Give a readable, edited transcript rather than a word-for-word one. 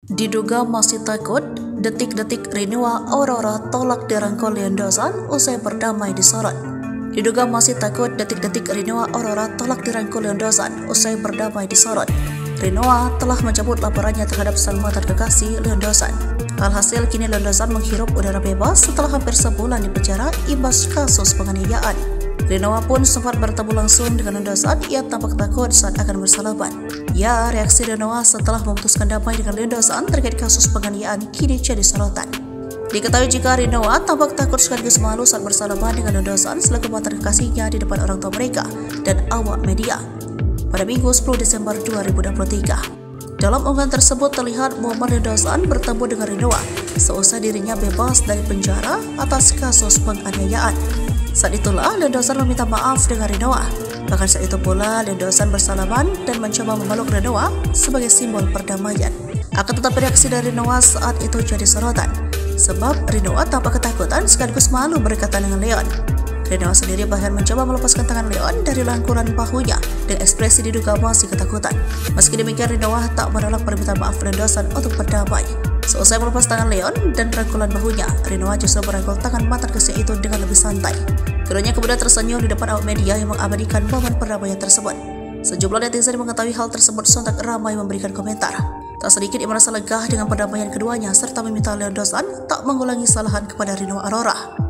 Diduga masih takut, detik-detik Rinoa Aurora tolak dirangkul Leon Dawson usai berdamai di Sorot. Diduga masih takut, detik-detik Rinoa Aurora tolak dirangkul Leon Dawson usai berdamai di Sorot. Rinoa telah mencabut laporannya terhadap sang mantan kekasih Leon Dawson. Alhasil kini Leon Dawson menghirup udara bebas setelah hampir sebulan di penjara imbas kasus penganiayaan. Rinoa pun sempat bertemu langsung dengan Leon Dawson. Ia tampak takut saat akan bersalaman. Ya, reaksi Rinoa setelah memutuskan damai dengan Leon Dawson terkait kasus penganiayaan kini jadi sorotan. Diketahui jika Rinoa tampak takut sekaligus malu saat bersalaman dengan Leon Dawson selaku mantan kekasihnya di depan orang tua mereka dan awak media pada Minggu 10 Desember 2023. Dalam unggahan tersebut terlihat momen Leon Dawson bertemu dengan Rinoa seusai dirinya bebas dari penjara atas kasus penganiayaan. Saat itulah Leon Dawson meminta maaf dengan Rinoa. Bahkan saat itu pula Leon Dawson bersalaman dan mencoba memeluk Rinoa sebagai simbol perdamaian. Akan tetapi reaksi dari Rinoa saat itu jadi sorotan, sebab Rinoa tampak ketakutan sekaligus malu berdekatan dengan Leon. Rinoa sendiri bahkan mencoba melepaskan tangan Leon dari rangkulan bahunya dengan ekspresi diduga masih ketakutan. Meski demikian, Rinoa tak menolak permintaan maaf Leon Dawson untuk berdamai. Seusai melepas tangan Leon dan rangkulan bahunya, Rinoa justru merangkul tangan mantan kekasih itu dengan lebih santai. Keduanya kemudian tersenyum di depan awak media yang mengabadikan momen perdamaian tersebut. Sejumlah netizen mengetahui hal tersebut sontak ramai memberikan komentar. Tak sedikit yang merasa lega dengan perdamaian keduanya serta meminta Leon Dawson tak mengulangi kesalahan kepada Rinoa Aurora.